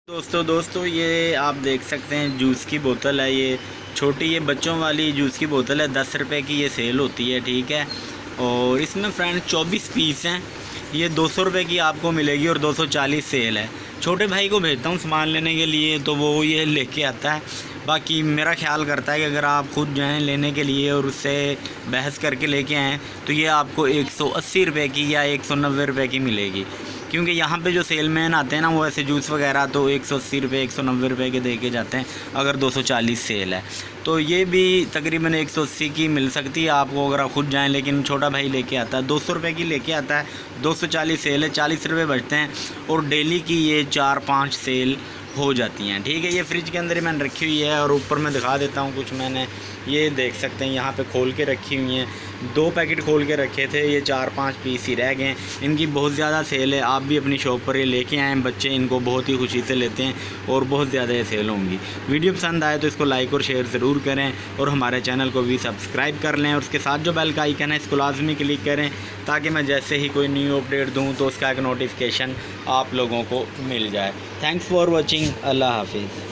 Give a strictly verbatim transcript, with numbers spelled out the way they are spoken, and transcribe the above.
दोस्तों दोस्तों ये आप देख सकते हैं जूस की बोतल है। ये छोटी ये बच्चों वाली जूस की बोतल है, दस रुपए की ये सेल होती है, ठीक है। और इसमें फ्रेंड चौबीस पीस हैं। ये दो सौ रुपये की आपको मिलेगी और दो सौ चालीस सेल है। छोटे भाई को भेजता हूँ सामान लेने के लिए तो वो ये लेके आता है। बाकी मेरा ख्याल करता है कि अगर आप खुद जाएँ लेने के लिए और उससे बहस करके लेके आएँ तो ये आपको एक सौ अस्सी रुपये की या एक सौ नब्बे रुपये की मिलेगी, क्योंकि यहाँ पे जो सेलमैन आते हैं ना वो ऐसे जूस वगैरह तो एक सौ अस्सी रुपये एक सौ नब्बे रुपये के दे के जाते हैं अगर दो सौ चालीस सेल है। तो ये भी तकरीबन एक सौ अस्सी की मिल सकती है आपको अगर आप खुद जाएं, लेकिन छोटा भाई लेके आता है दो सौ रुपये की लेके आता है। दो सौ चालीस सेल है, चालीस रुपये बचते हैं और डेली की ये चार पाँच सेल हो जाती हैं, ठीक है। ये फ्रिज के अंदर ही मैंने रखी हुई है और ऊपर मैं दिखा देता हूँ कुछ मैंने ये देख सकते हैं यहाँ पे खोल के रखी हुई हैं। दो पैकेट खोल के रखे थे, ये चार पांच पीस ही रह गए। इनकी बहुत ज़्यादा सेल है, आप भी अपनी शॉप पर ये लेके आएँ, बच्चे इनको बहुत ही खुशी से लेते हैं और बहुत ज़्यादा ये सेल होंगी। वीडियो पसंद आए तो इसको लाइक और शेयर ज़रूर करें और हमारे चैनल को भी सब्सक्राइब कर लें और उसके साथ जो बेल का आइकन है इसको लाजमी क्लिक करें ताकि मैं जैसे ही कोई न्यू अपडेट दूँ तो उसका एक नोटिफिकेशन आप लोगों को मिल जाए। Thanks for watching. अल्लाह हाफिज़।